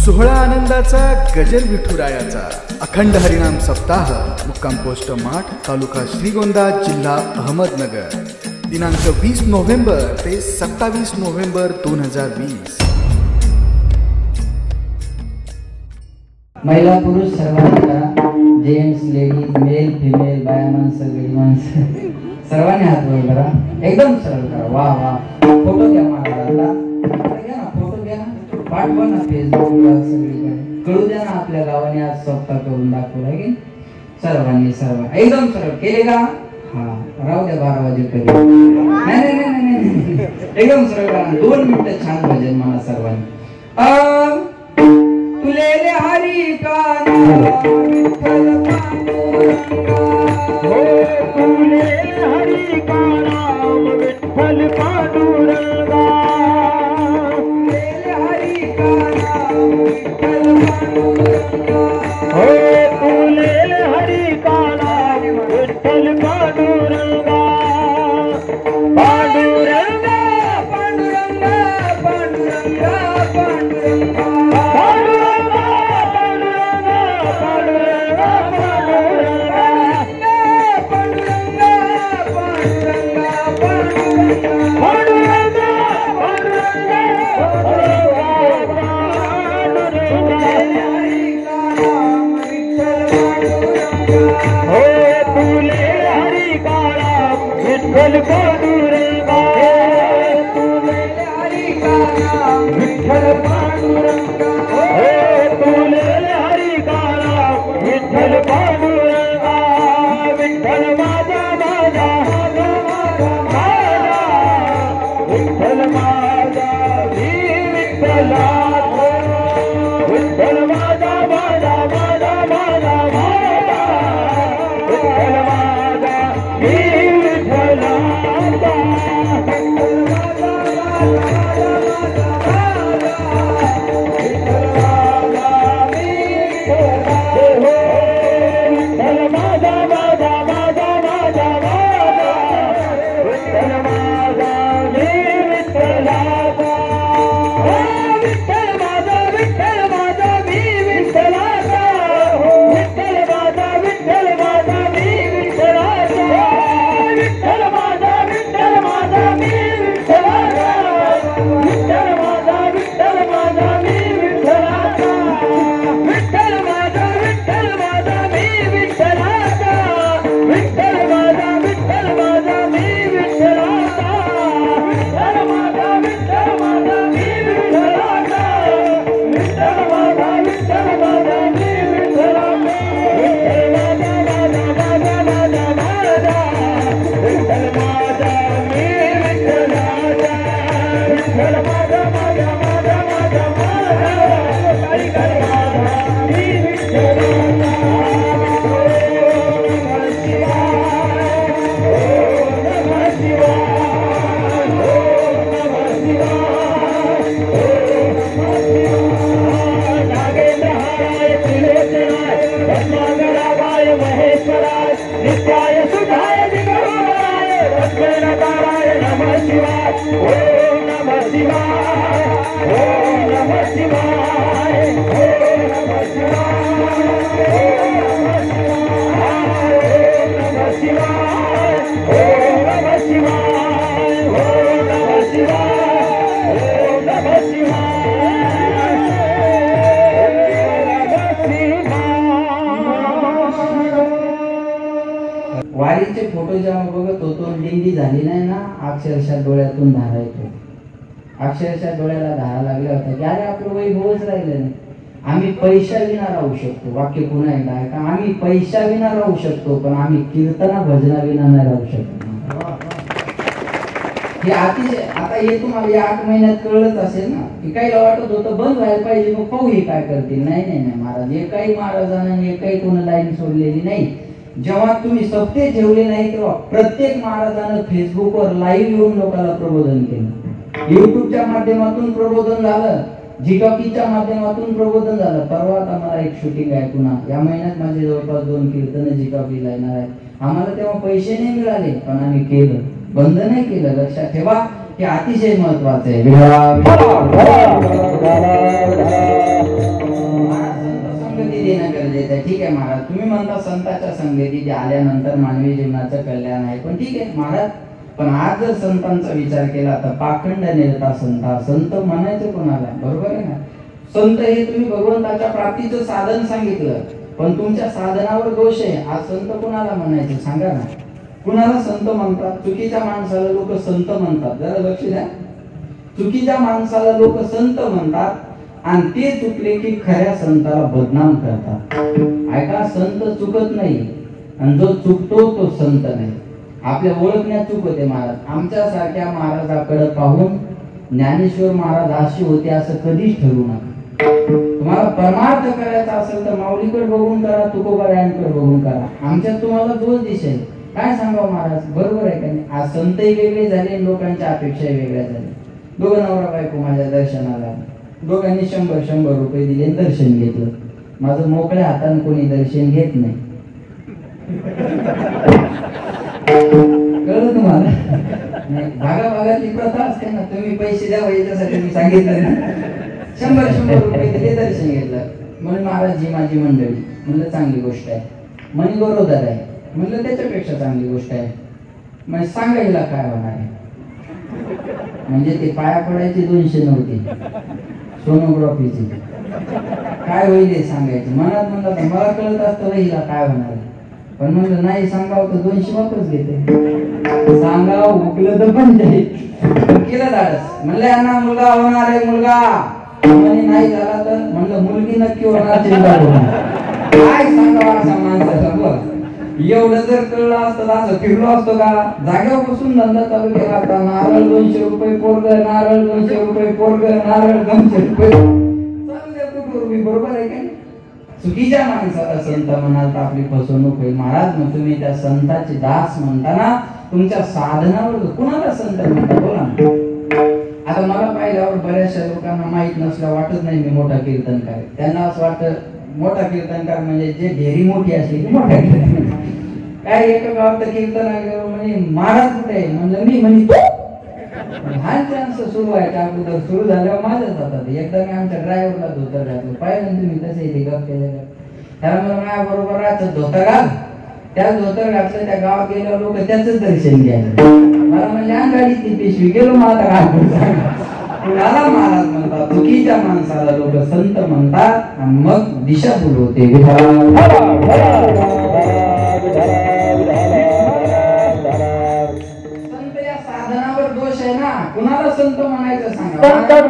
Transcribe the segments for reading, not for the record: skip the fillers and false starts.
सोहळा आनंदाचा गजर विठुरायाचा अखंड हरिनाम सप्ताह मुक्काम पोस्ट माठ तालुका श्रीगोंदा जिल्हा अहमदनगर दिनांक 20 नोव्हेंबर ते 27 नोव्हेंबर 2020। महिला पुरुष सर्वांनी करा, जेंट्स लेडीज मेल फिमेल बाया माणसं गडी माणसं सर्वांनी हात वर करा, एकदम सरळ करा। वाह वाह, फोटो घ्या महाराजांचा, घ्या ना फोटो, घ्या ना, पाठवा ना फेसबुकला सगळीकडे, कळू द्या ना आपल्या गावाने आज स्वतः करून दाखवला की सर्वांनी सर्व एकदम सरळ केले का? हा राहू द्या 12 वाजेपर्यंत, नाही नाही नाही नाही एकदम सरळ करा, 2 मिनिटं छान भजन म्हणा सर्वांनी। तुलेले हरी का विठ्ठल पांडुरंगा, हो तुलेले हरी का विठ्ठल पांडुरंगा, तुलेले हरी का विठ्ठल पांडुरंगा, हो तुलेले हरी का विठ्ठल पांडुरंगा, पांडुरंगा पांडुरंगा पांडुरंगा पांडुरंगा विठ्ठल पांडुरंगा, तुलेले हरी का विठ्ठल पांडुरंगा, तुलेले हरी का विठ्ठल पांडुरंगा, विठ्ठल माझा माझा माझा विठ्ठल माझा मी विठ्ठलाचा, विठ्ठल माझा माझा माझा माझा विठ्ठल माझा मी नित्याय सुधाय दिगंबराय लक्ष्मीनारायण नमः शिवाय, ओम नमः शिवाय, ओम नमः शिवाय, ओम नमः शिवाय, ओम नमः शिवाय, ओम नमः शिवाय, ओम नमः शिवाय, ओम नमः शिवाय। वारीचे फोटो जेव्हा बघत होतो दिंडी झाली नाही ना, अक्षरशः डोळ्यातून धारा येतो, अक्षरशः डोळ्याला धारा लागल्या होत्या की अरे आपलं वैभवच राहिलं नाही। आम्ही पैशा विना राहू शकतो, वाक्य पुन्हा एकदा ऐका, आम्ही पैशा विना राहू शकतो पण आम्ही कीर्तना भजना विना नाही राहू शकत। हे अतिशय आता हे तुम्हाला या 8 महिन्यात कळलंच असेल ना की काही वाटत होतं बंद व्हायला पाहिजे, मग पाहू हे काय करतील। नाही नाही नाही महाराज, एकही महाराजांनी एकही कोणी लाईन सोडलेली नाही। जेव्हा तुम्ही सप्ते ठेवले नाही तेव्हा प्रत्येक महाराजानं फेसबुकवर लाईव्ह येऊन लोकांना प्रबोधन केलं, युट्यूबच्या माध्यमातून प्रबोधन झालं, झिटॉकीच्या माध्यमातून प्रबोधन झालं। परवा मला एक शूटिंग आहे पुन्हा, या महिन्यात माझे जवळपास 2 कीर्तन झिटॉकीला येणार आहे। आम्हाला तेव्हा पैसे नाही मिळाले पण आम्ही केलं, बंद नाही केलं। लक्षात ठेवा, हे अतिशय महत्त्वाचं आहे। ठीक आहे महाराज, पण आज जर संतांचा विचार केला तर पाखंड नेता संता, संत म्हणायचं कोणाला? बरोबर आहे ना? संत हे तुम्ही भगवंताच्या प्राप्तीचं साधन सांगितलं, पण तुमच्या साधनावर दोष आहे. आज संत कोणाला म्हणायचं सांगा ना? कुणाला संत म्हणतात? चुकीच्या माणसाला लोक संत म्हणतात. जरा लक्ष द्या, चुकीच्या माणसाला लोक संत म्हणतात आणि ते चुकले की खऱ्या संताला बदनाम करतात. ऐका, संत चुकत नाही आणि जो चुकतो तो संत नाही. आपल्या ओळखण्यात चूक होते महाराज. आमच्या सारख्या महाराजाकडे पाहून ज्ञानेश्वर महाराज अशी होते असं कधीच ठरवू नका. तुम्हाला परमार्थ करायचा असेल तर माऊलीकडे बघून करा, तुकोबारायांकडे बघून करा. आमच्यात तुम्हाला दोष दिसेल. काय सांगावं महाराज, बरोबर आहे का नाही? आज संतही वेगळे झाले, लोकांच्या अपेक्षाही वेगळ्या झाल्या. दोघं नवरा बायको माझ्या दर्शनाला, दोघांनी 100 रुपये दिले, दर्शन घेतलं. माझं मोकळ्या हाताने कोणी दर्शन घेत नाही. कळलं तुम्हाला? भागाभागाची प्रथा असते ना, तुम्ही पैसे द्यावा याच्यासाठी मी सांगितलं ना. 100 रुपये दिले, दर्शन घेतलं. म्हणून महाराज ही माझी मंडळी. म्हणलं चांगली गोष्ट आहे. म्हणे बरोबर आहे. म्हणलं त्याच्यापेक्षा चांगली गोष्ट आहे. म्हणजे सांगायला काय होणार आहे? म्हणजे ते पाया पडायचे 200 नव्हते, सोनोग्राफीचे. काय होईल हे सांगायचं. मनात म्हणलं तर मला कळत असतं हिला काय होणार आहे, पण म्हणलं नाही सांगावं तर 200 वापस घेते. सांगावं उकलं तर पण केलं धाडस. म्हणलं यांना मुलगा होणार आहे, मुलगा. म्हणे नाही झाला तर? म्हणलं मुलगी नक्की होणार, चिंता करू नका. काय सांगावं असा माणसाला? बघ, एवढं जर कळलं असतं तर असं फिरलो असतो का? जागेवर बसून धंदा चालू केला असता. नारळ 200 रुपये पोरग, नारळ 200 रुपये पोरग, नारळ 200 रुपये चालले कुठून. बरोबर आहे का? चुकीच्या माणसाला संत म्हणाल तर आपली फसवणूक होईल. महाराज, मग तुम्ही त्या संताचे दास म्हणताना तुमच्या साधनावर कुणाला संत म्हणता? बोला ना. आता मला पाहिल्यावर बऱ्याचशा लोकांना माहित नसलं वाटत नाही मी मोठा कीर्तनकार. त्यांना असं वाटतं मोठा कीर्तनकार म्हणजे जे ढेरी मोठी असली की मोठा कीर्तनकार. काय एका गावात कीर्तन म्हणजे महाराज कुठे आहे? म्हणलं मी. म्हणे हा चान्स सुरू व्हायच्या अगोदर सुरू झाल्यावर माझ्याच हातात. एकदा मी आमच्या ड्रायव्हरला धोतर घातलं. पाहिलं तुम्ही तसे इथे गप केलं. त्याला मला माझ्या बरोबर राहायचं, धोतर घाल. त्याच धोतर घातलं, त्या गावात गेल्यावर लोक त्याच दर्शन घ्यायचं. मला म्हणजे गाडीची पिशवी गेलो. मला काय कुणाला महाराज म्हणतात? चुकीच्या माणसाला लोक संत म्हणतात आणि मग दिशाभूल होते. संत या साधनावर दोष आहे ना. कुणाला संत म्हणायचं सांगा?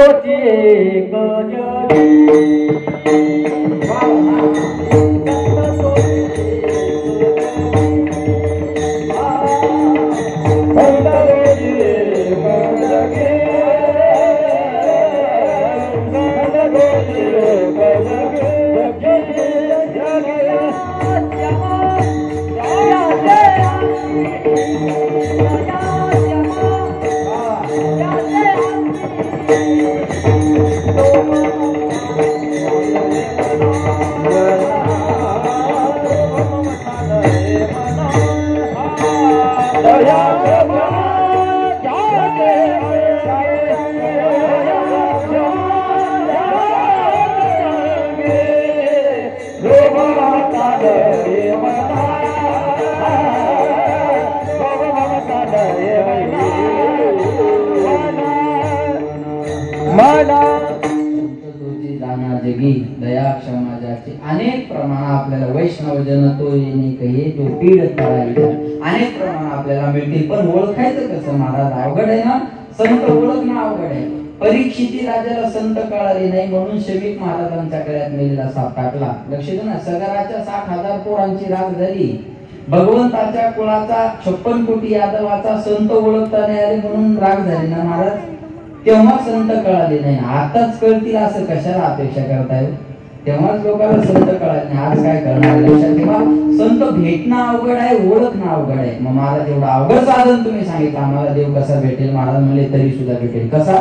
दया क्षमा जाची अनेक प्रमाण आपल्याला वैष्णव जन तो येणे कहे तो पीड करायचा. अनेक प्रमाण आपल्याला मिळतील, पण ओळखायचं कसं महाराज? अवघड आहे ना. संत ओळखणं अवघड आहे. परीक्षिती राजाला संत कळाले नाही म्हणून शमीक महाराजांच्या गळ्यात मेलेला साप टाकला. लक्ष द्या ना. सगराच्या 60,000 पोरांची राग झाली. भगवंताच्या कुळाचा 56 कोटी यादवाचा संत ओळखता नाही आले म्हणून राग झाली ना महाराज. तेव्हा संत कळाले नाही. आताच कळतील असं कशाला अपेक्षा करताय? तेव्हाच लोकांना संत कळाले नाही. आज काय करणार? लक्षात ठेवा, संत भेटणं अवघड आहे, ओळखणं अवघड आहे. मग महाराज एवढं अवघड साधन तुम्ही सांगितलं आम्हाला, देव कसा भेटेल? महाराज म्हणले तरी सुद्धा भेटेल. कसा?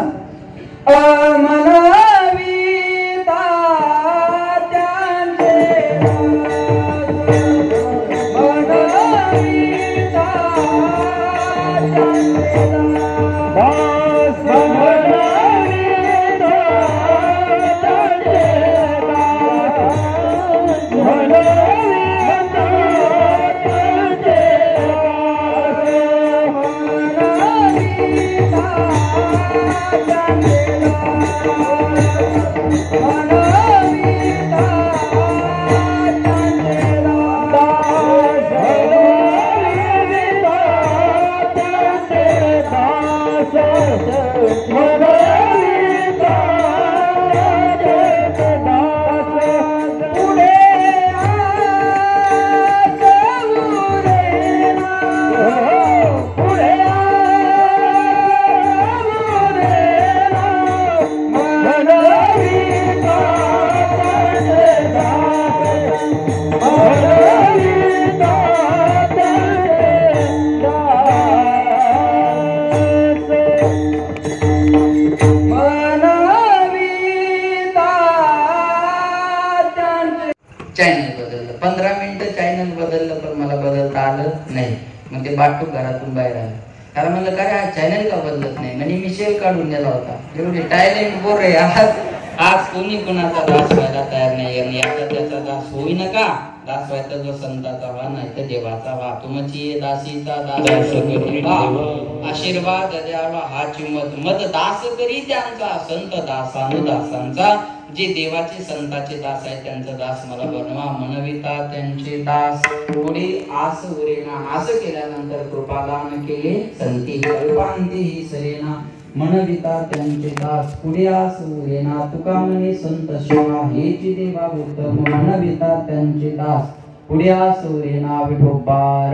चॅनल बदललं. 15 मिनिटं चॅनल बदललं पण मला बदलता आलं नाही. मग ते बाटू घरातून बाहेर आलं. कारण म्हणलं काय हा चॅनल का बदलत नाही. म्हणजे मी शेल काढून दिला होता. एवढी टायलेंट बोर आहे. आज कोणी कोणाचा दास व्हायला तयार नाही आणि आता त्याचा दास होई नका. दास व्हायचा जो संताचा व्हा नाही तर देवाचा व्हा. तुमची दासीचा दास आशीर्वाद द्यावा हाची मत दास करी त्यांचा संत दासानुदासांचा. जे देवाचे संताचे दास आहे त्यांचा दास मला बनवा. मनविता त्यांचे दास पुढे आस उरेना. असं केल्यानंतर कृपादान केले संती कल्पांती सरेना. मनविता त्यांचे दास पुढे आस उरेना. तुका म्हणे संत शिवा हेची देवा उत्तम. मनविता त्यांचे दास पुढे आस उरेना. विठोबार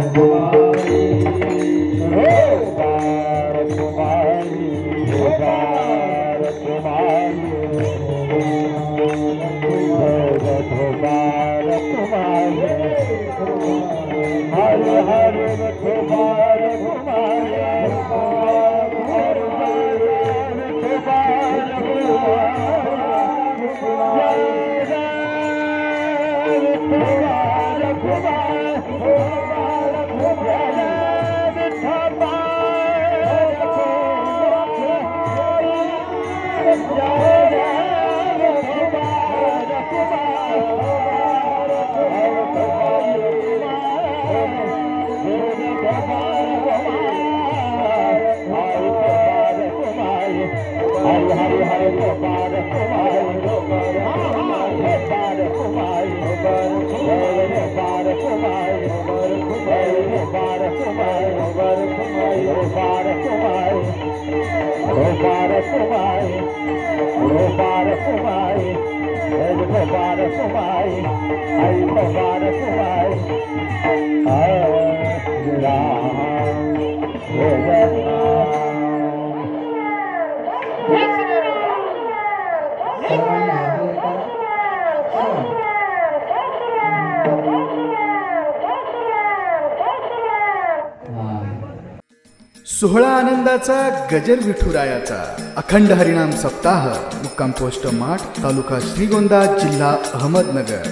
सोहळा आनंदाचा गजर विठुरायाचा अखंड हरिनाम सप्ताह. मुक्काम पोस्ट माठ, तालुका श्रीगोंदा, जिल्हा अहमदनगर.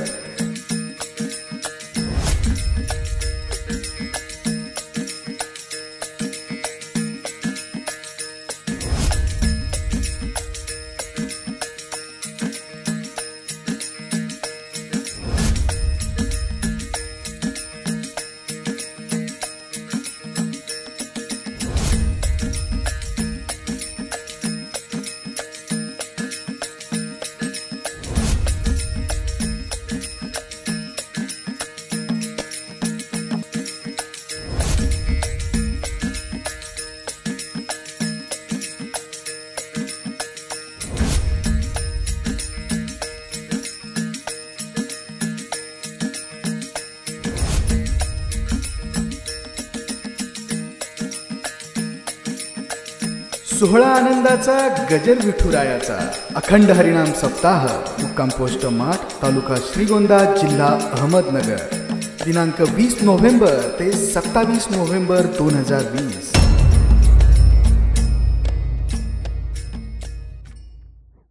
सोहळा आनंदाचा गजर विठुरायाचा अखंड हरिनाम सप्ताह. मुक्काम पोस्ट माठ, तालुका श्रीगोंदा, जिल्हा अहमदनगर. दिनांक 20 नोव्हेंबर ते 27 नोव्हेंबर 2020.